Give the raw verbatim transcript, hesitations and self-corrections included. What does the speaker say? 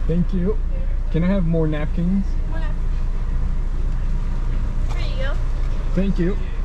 Thank you. Can I have more napkins? Here you go. Thank you.